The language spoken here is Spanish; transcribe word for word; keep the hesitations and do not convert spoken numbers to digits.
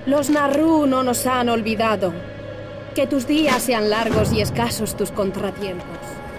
Los Narru no nos han olvidado. Que tus días sean largos y escasos tus contratiempos.